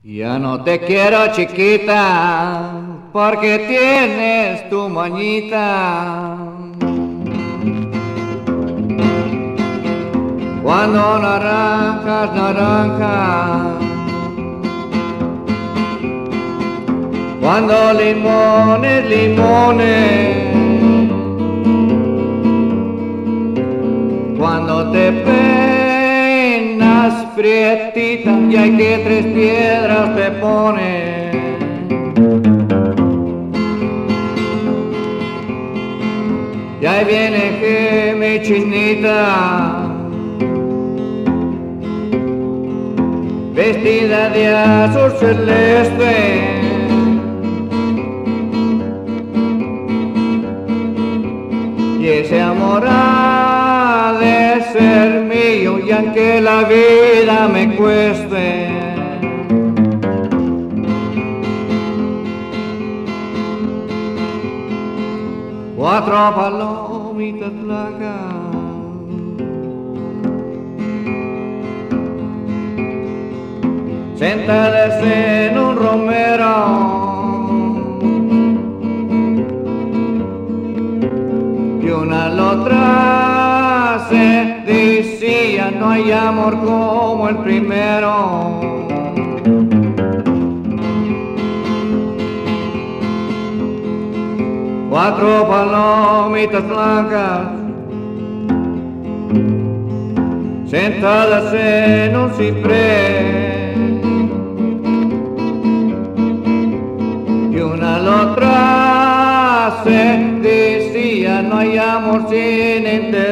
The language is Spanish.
Ya no te quiero chiquita, porque tienes tu mañita. Cuando naranjas, naranjas. Cuando limones, limones. Cuando te peinas prietita y hay que 3 piedras te pones. Y ahí viene que mi chinita, vestida de azul celeste. Y ese amor ha de ser mío, y aunque la vida me cueste. Cuatro palomitas blancas sentadas en un romero. Y una a la otra se decía, no hay amor como el primero. Cuatro palomitas blancas sentadas en un ciprés. Y una a la otra se decía, no hay amor sin interés.